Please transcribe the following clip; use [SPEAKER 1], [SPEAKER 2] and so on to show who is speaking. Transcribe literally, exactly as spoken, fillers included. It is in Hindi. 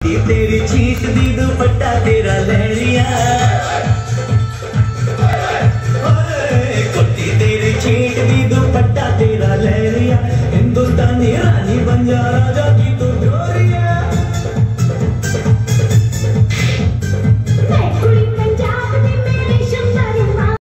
[SPEAKER 1] तेरी छीट दी दुपट्टा तेरा लहरिया, कोटी तेरी छीट दी दुपट्टा तेरा लहरिया।